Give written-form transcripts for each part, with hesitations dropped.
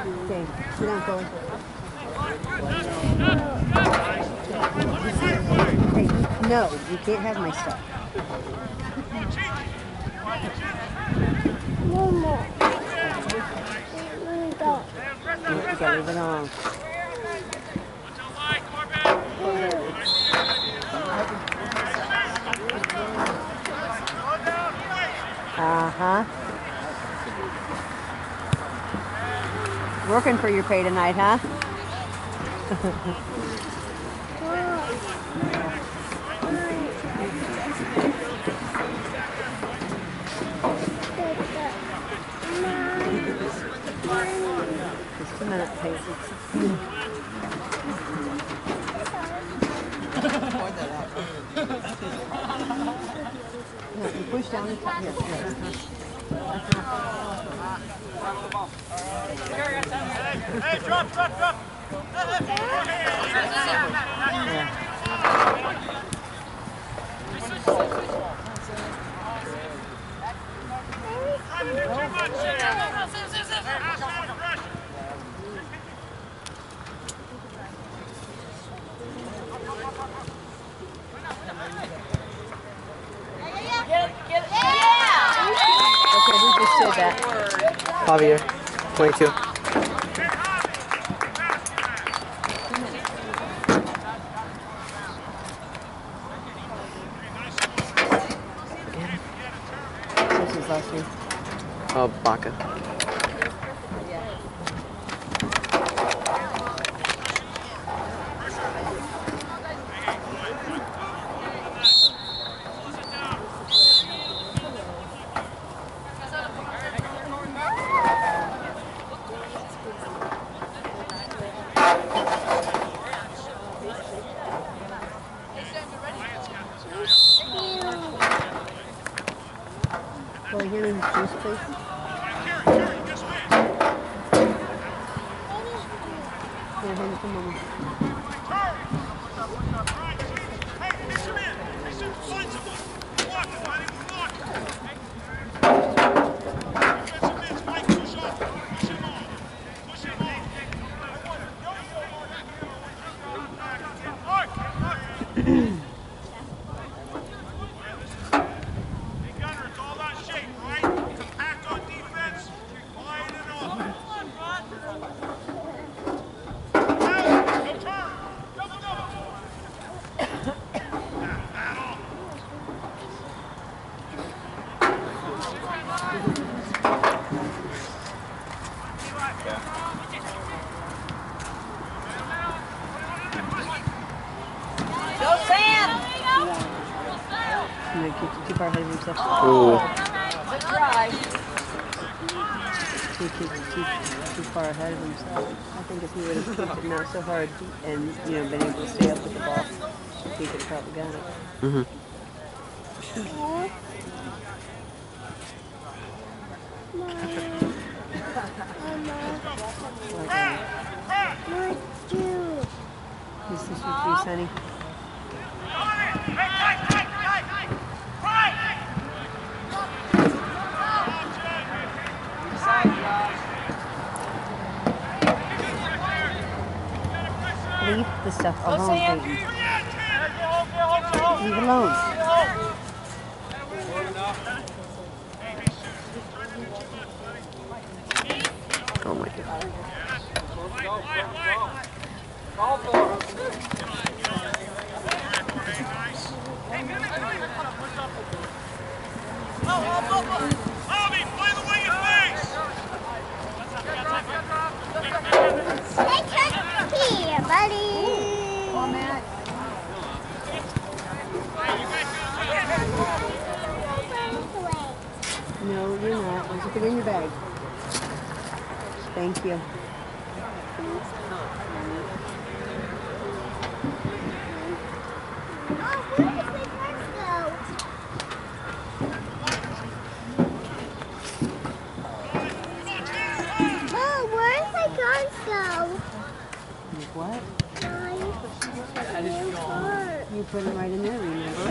Okay, sit down, Chloe. Hey, no, you can't have my stuff. Momo. You gotta leave it alone. Uh-huh. Working for your pay tonight, huh? Just a minute, Paisley. No, you push down the top. Here, here. Hey, drop! Okay, who just said that? Javier, 22. This is last year. Oh, Baca. Chloe, here is juice, please. Here, hand it to Mama. You keep too far ahead of himself. Ooh. He keeps too far ahead of himself. I think if he would have kicked it not so hard and been able to stay up with the ball, he could have probably got it. Mm-hmm. This is your juice, honey. Leave the stuff alone, Peyton. Leave it alone. Oh my God. Here, buddy. No, you're not. Why don't you put it in your bag? Thank you. What? You put them right in there, remember?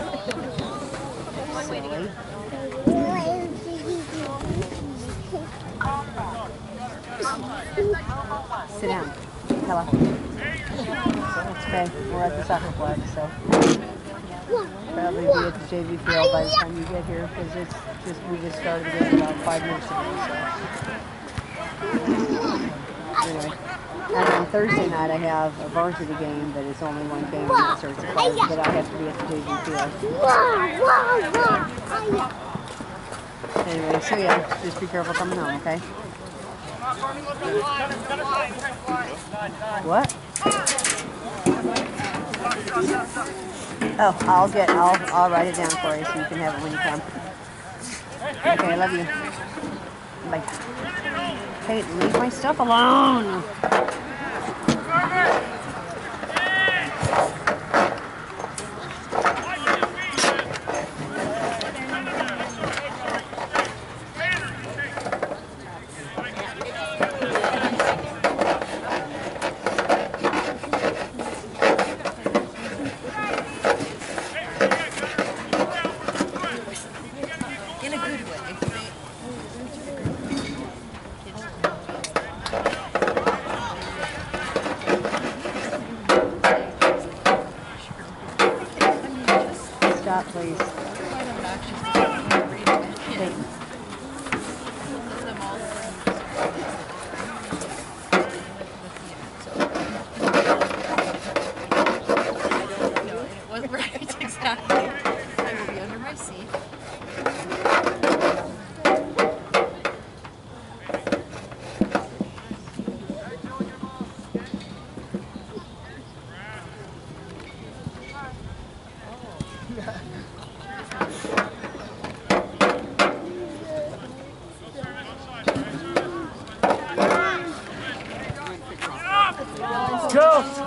Silly. Sit down. Hello. It's okay. We're at the soccer flag, so probably be at the JV field by the time you get here because it's just we just started the game about 5 minutes ago. So anyway, and on Thursday night I have a varsity game, but it's only one game and it starts at 5. But I have to be at the JV field. Anyway, so yeah, just be careful coming home, okay? What? Oh, I'll write it down for you so you can have it when you come. Okay, I love you. Bye. Hey, leave my stuff alone. Stop, please. Okay. Right, exactly. I will be under my seat. Go!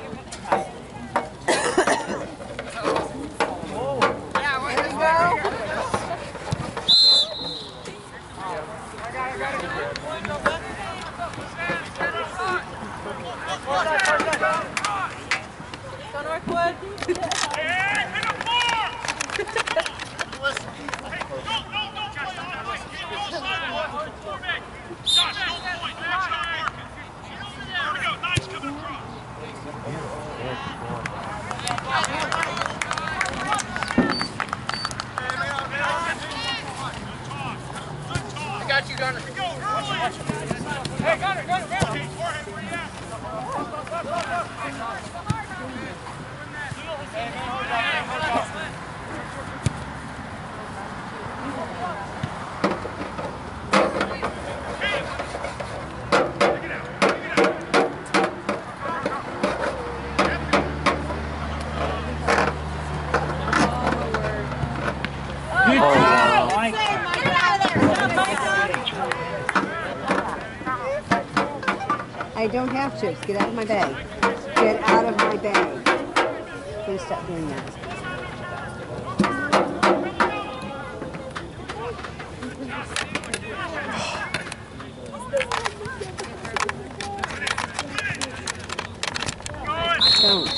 Got you, Gunner. Hey, Gunner, I don't have to. Get out of my bag. Get out of my bag. Please stop doing that. Don't.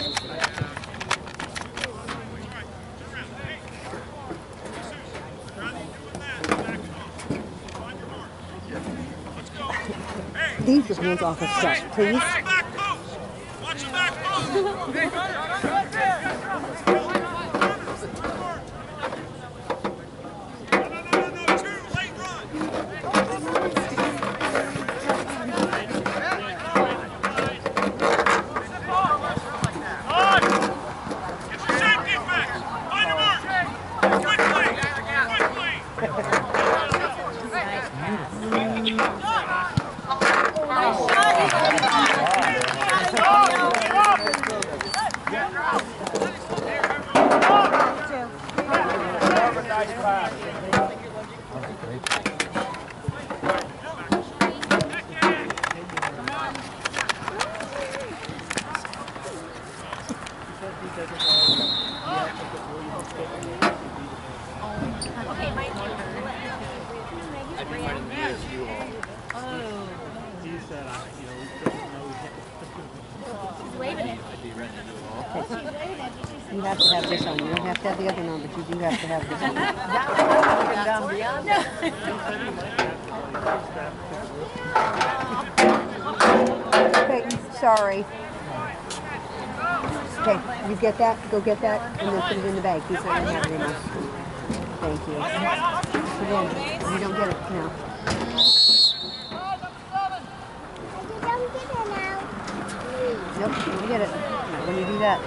Leave your hands off of stuff, please. Watch the back post! You have to have this on. You don't have to have the other one, but you do have to have this on. sorry. Okay, you get that? Go get that, and then put it in the bag. He's not going to have it anymore. Thank you. Again, you don't get it now. Don't get it now. Nope, you don't get it. Not when you do that.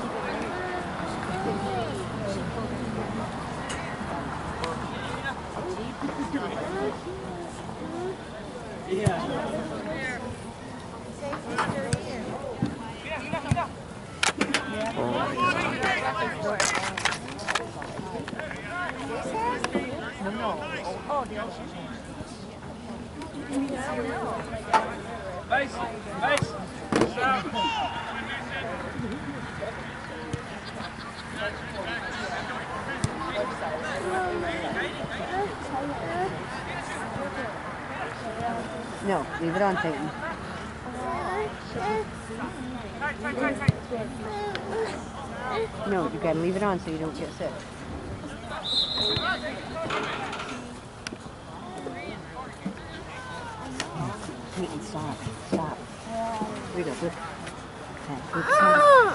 Base, base. No, leave it on, Peyton. No, you gotta leave it on so you don't get sick. Peyton, stop. Stop. Rita, look. Good son.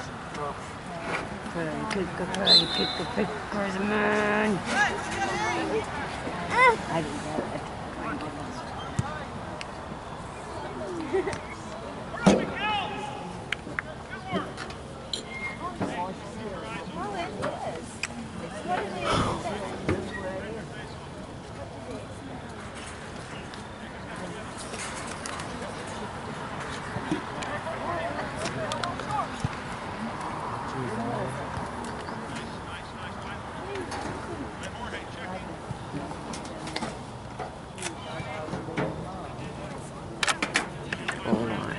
Good man. I didn't get it. Oh my.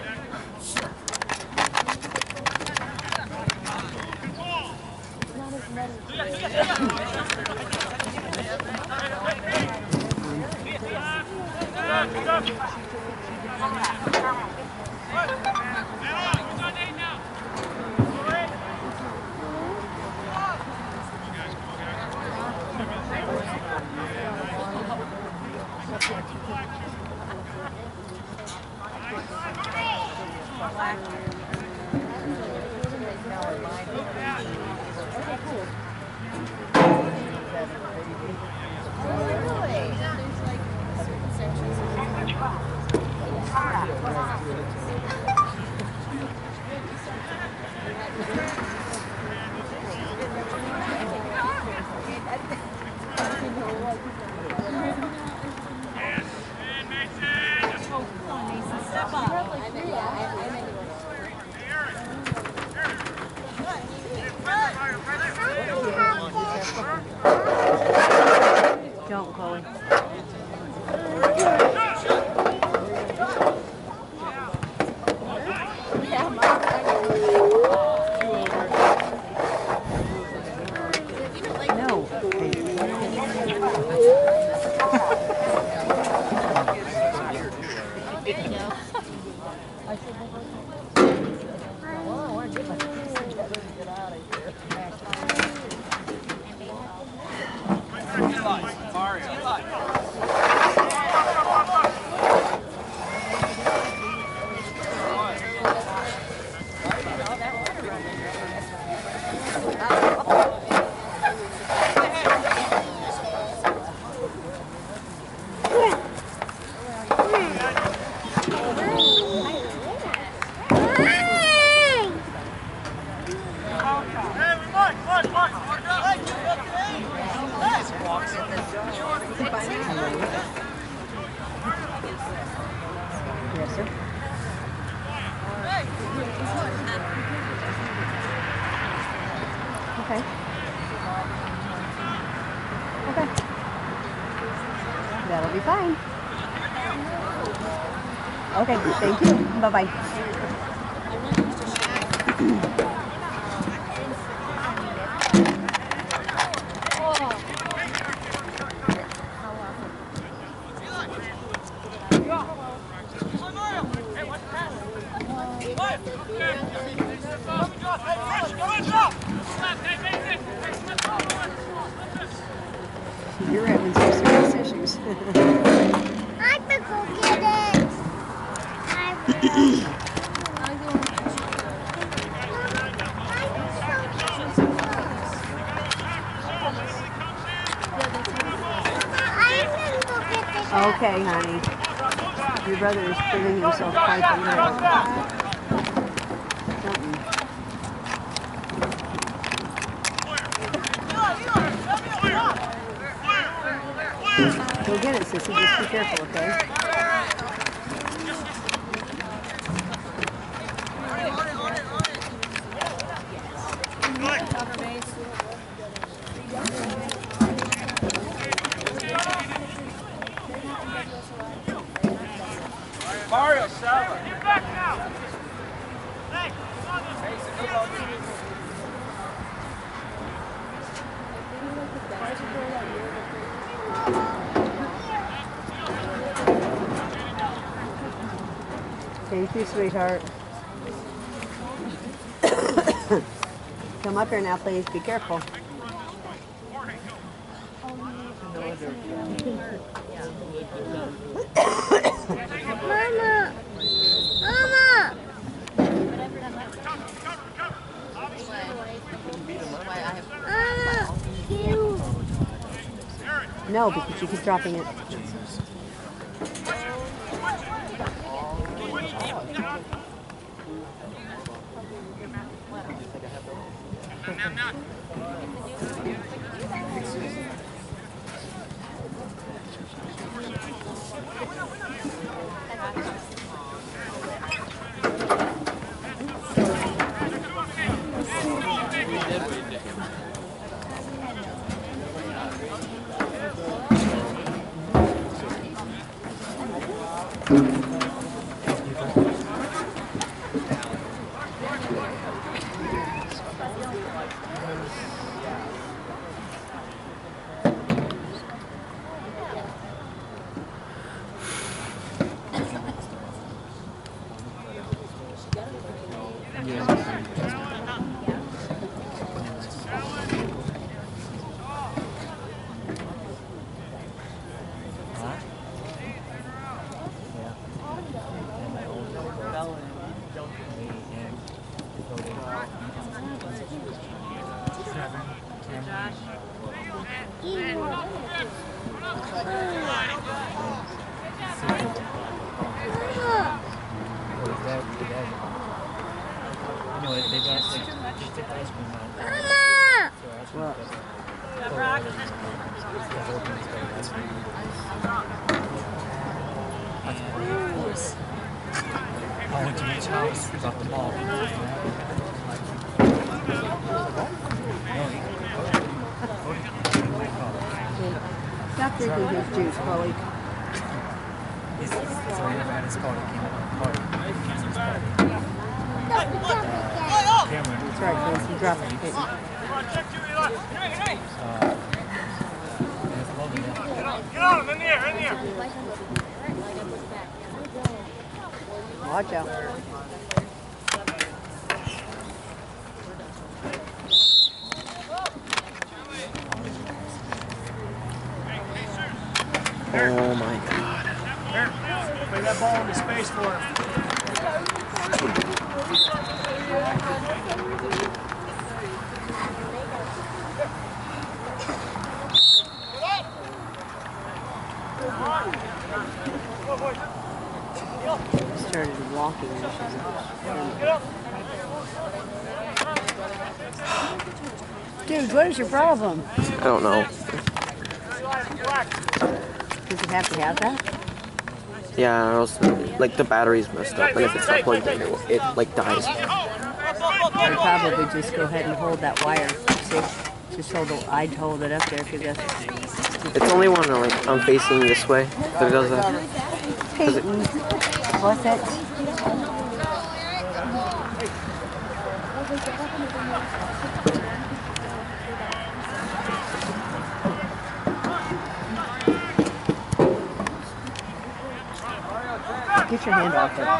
Don't, Chloe. No. Yes, sir. Okay. Okay. That'll be fine. Okay, thank you. Bye-bye. You're having some serious issues. I could go get it. I will. okay, honey. Your brother is proving himself quite the hero. Something. Go get it, sissy. Just be careful, okay? Mario, Sava. Get back now. Hey, Thank you, sweetheart. Come up here now, please. Be careful. Mama! Mama! Mama! You. No, because you keep dropping it. I went to Mitch's house, got the ball. Stop drinking his juice, Chloe. He's right at his car. He came up on the party. Cameron. That's right, Chloe. You drop it. Come on, check to your left. Hey! Get on him, in the air, in the air. Watch out. Oh my God. Here, play that ball into space for him. Started walking and Dude, what is your problem? I don't know. Does it have to have that? Yeah, or else, like the battery's messed up, and if it's not plugged in, it like dies. I'd probably just go ahead and hold that wire. See? Just hold it. I'd hold it up there because that's. It's only when like I'm facing this way that it does that. Peyton, what's that? Get your hand off it.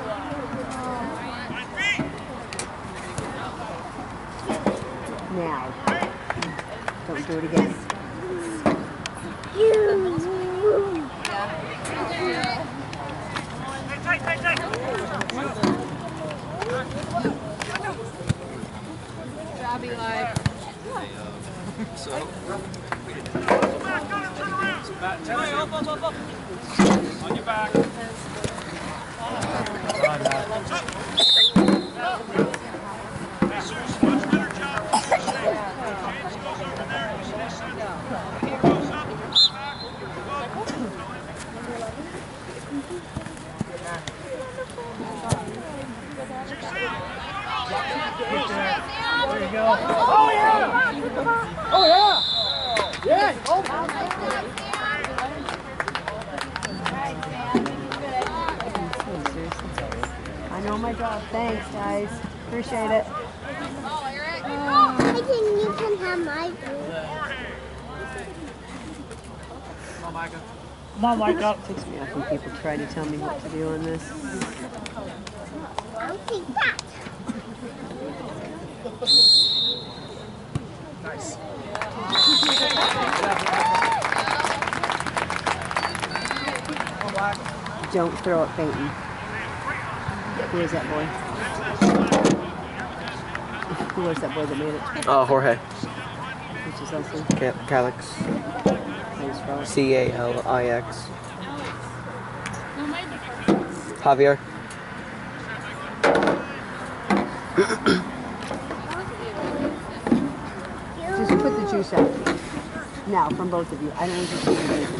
Now. Don't do it again. Job, Eli. On your back. Jesus, much better job. James goes over there. You stay center. He goes up, back, There you go. Oh yeah! Oh yeah! Yeah! Oh. I know my job. Thanks, guys. Appreciate it. I think you can have my food. Come on, Micah. It takes me off when people try to tell me what to do on this. I'll take that. Nice. Don't throw it, Peyton. Who is that boy? Who was that boy that made it? Jorge. Which is also Calix. Calix. Javier. Just put the juice out. Now, from both of you. I don't want you to keep drinking.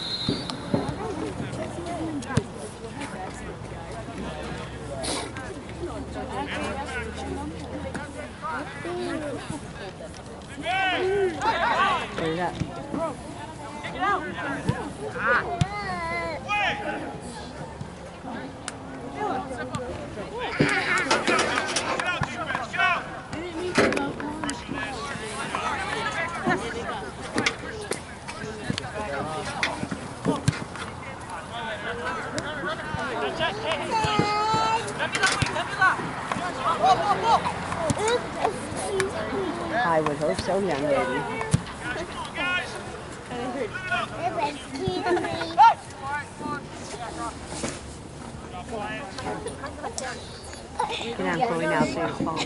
There you go. I would hope so, young lady. Get on, Chloe, now so you don't fall.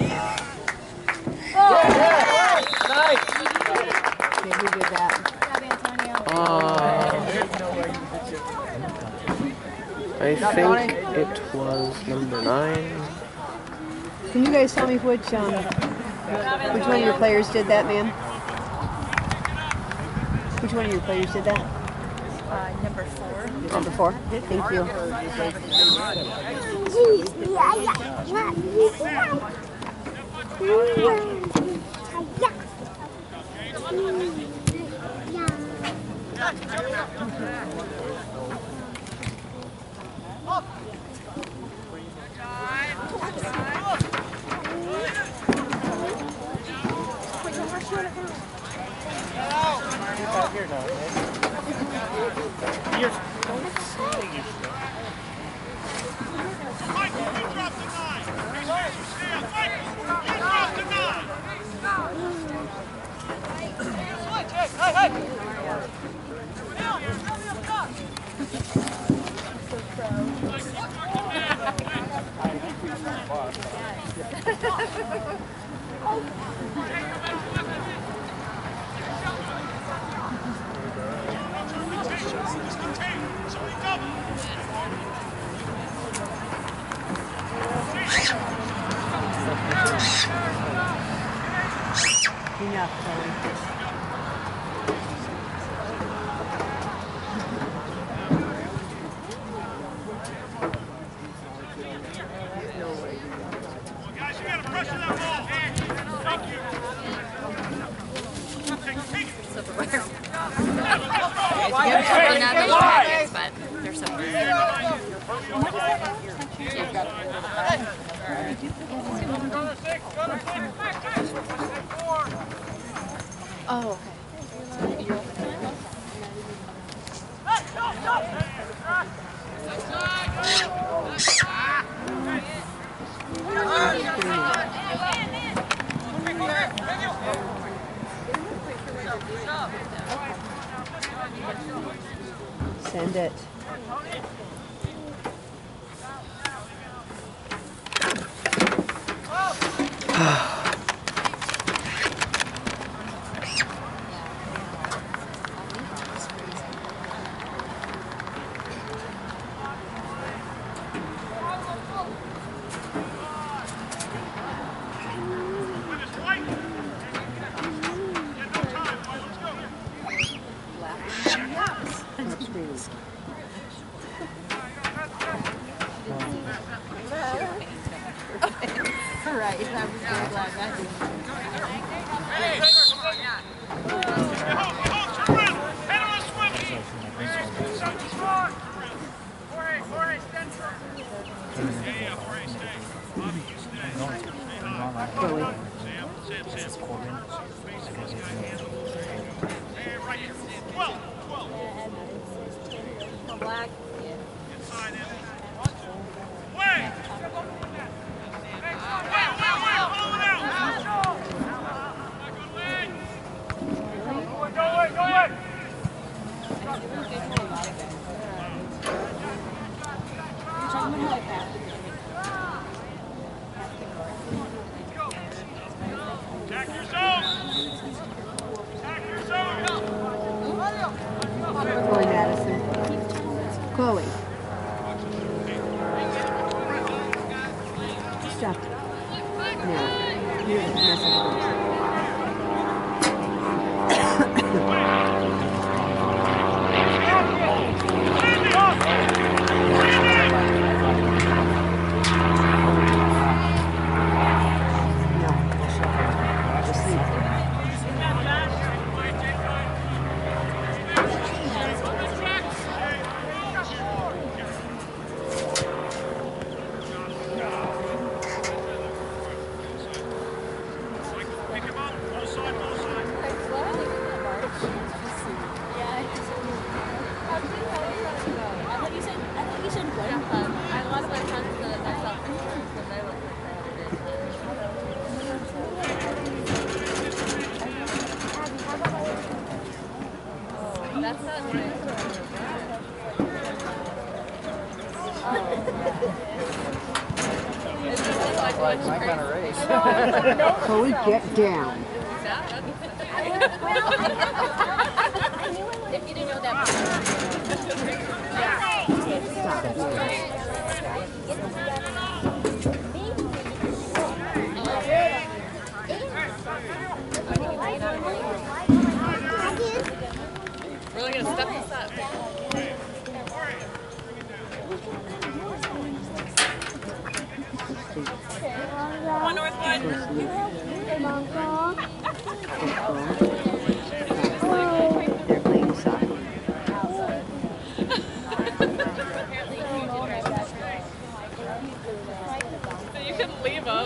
Nice. Okay, who did that? I think it was number 9. Can you guys tell me which one of your players did that, ma'am? Which one of your players did that? Number 4. Number 4? Thank you. Enough, Chloe. Guys, you gotta pressure that ball. Thank you. Take it. Silverware. They're not those dragons, but they're silverware. Oh, okay. You're Send it. Right, I was very glad that didn't. Black. Chloe Madison. Chloe. Stop. No. You're messing with me. That's not right. Like my kind of race. Chloe, get down. If you didn't know that. Really gonna step this up. One Northwood. They're playing soccer. So you can leave them.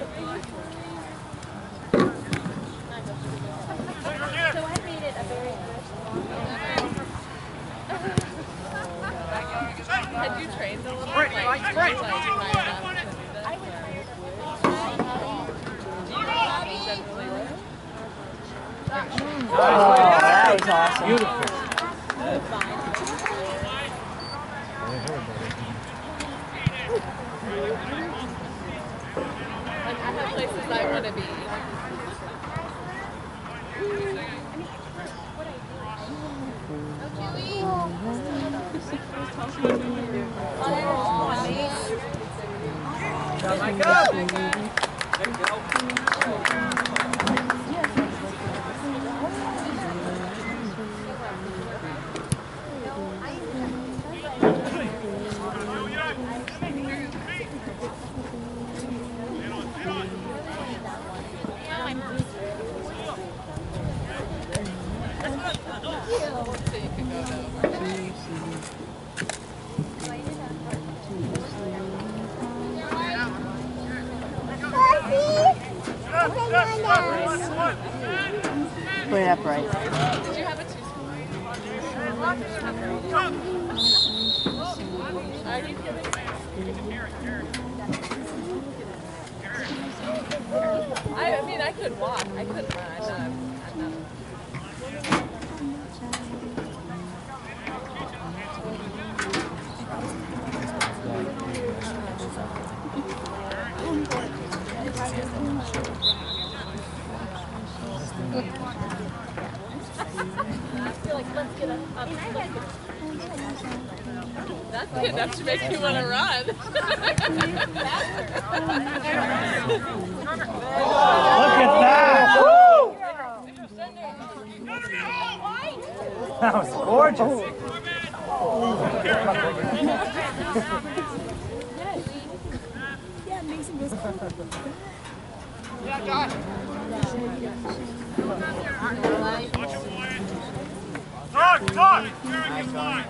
Had you trained a little bit? Oh, that was awesome. Beautiful. Like, I have places I want to be. Put it up right. Did you have a two Are you kidding? I mean, I could walk. I couldn't run. I'm not. That's good enough to make you want to run. Look at that! Woo! That was gorgeous. Yeah, Josh. Talk! Nice one.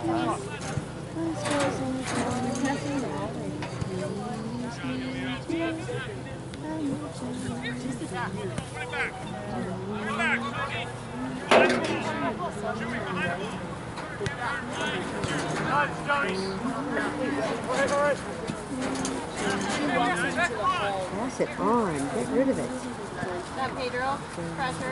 Pass it on. Get rid of it. That Pedro, pressure.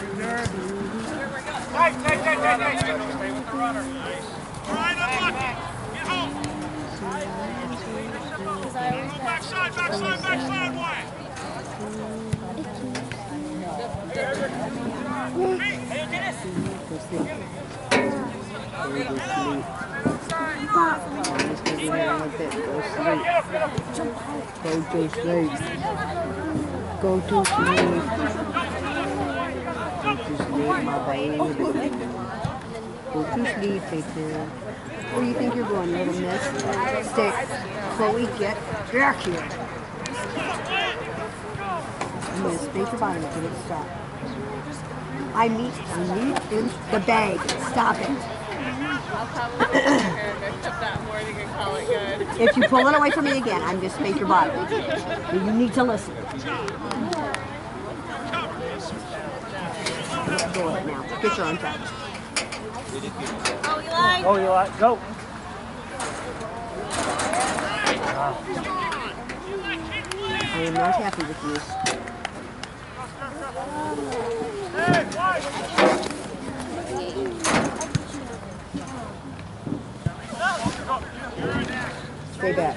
Hey. Stay with the runner. All right, unlucky. Get home. Backside way. Hey, Dennis. Go sleep. Go to sleep. Go to sleep. Go to sleep, my baby. Go to sleep, Victor. Where do you think you're going, little miss? Stay. Chloe, get back here. I'm going to spank your bottom until it stops. I need in the bag. Stop it. I'll probably put your hair and make up that morning and call it good. If you pull it away from me again, I'm going to spank your bottom. You need to listen. Let go of it now. Get your own touch. Oh, Eli. Oh, you like go. I am not happy with you. Stay back.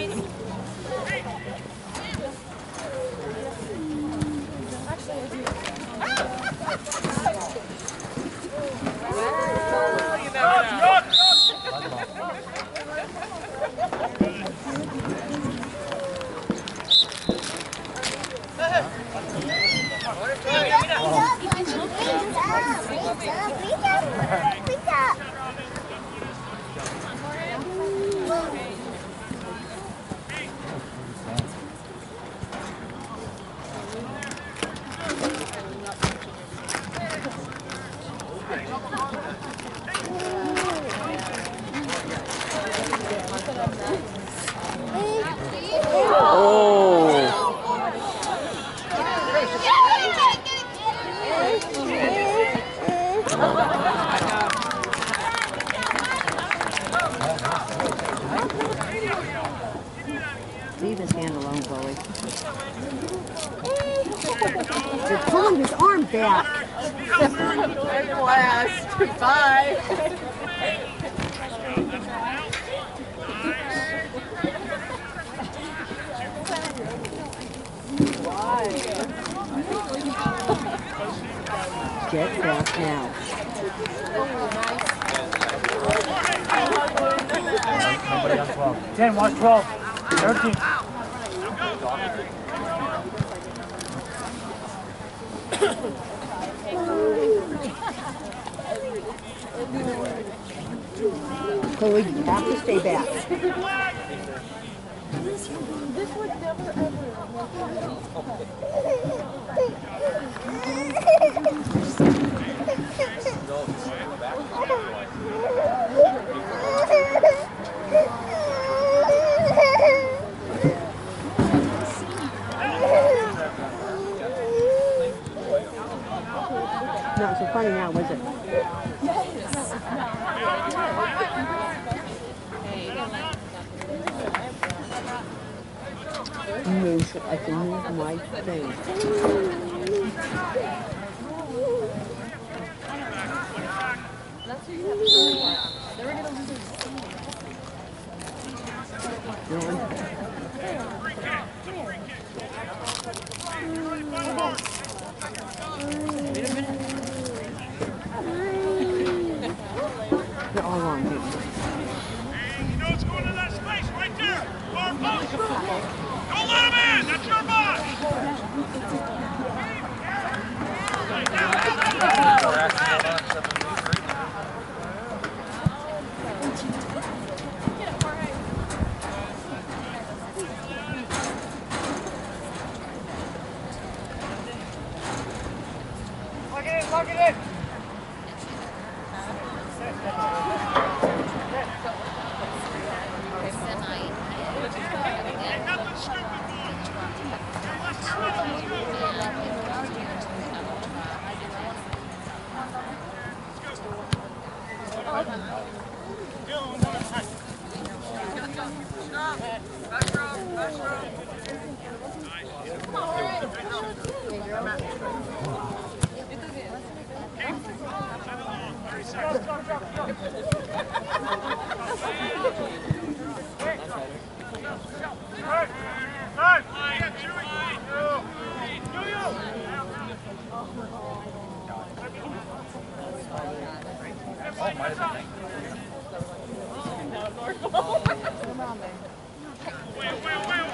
You never know. Leave his hand alone, Chloe. You're pulling his arm back. Last. Bye. Get back now. Nobody on 12. 10, watch 12. 13. Chloe, you have to stay back. Not so funny now, was it? Move so I can move my thing. You know it's going to that space right there. Far post. Don't let him in. That's your box. Lock it in. Nothing stupid, boys. Let's Wait.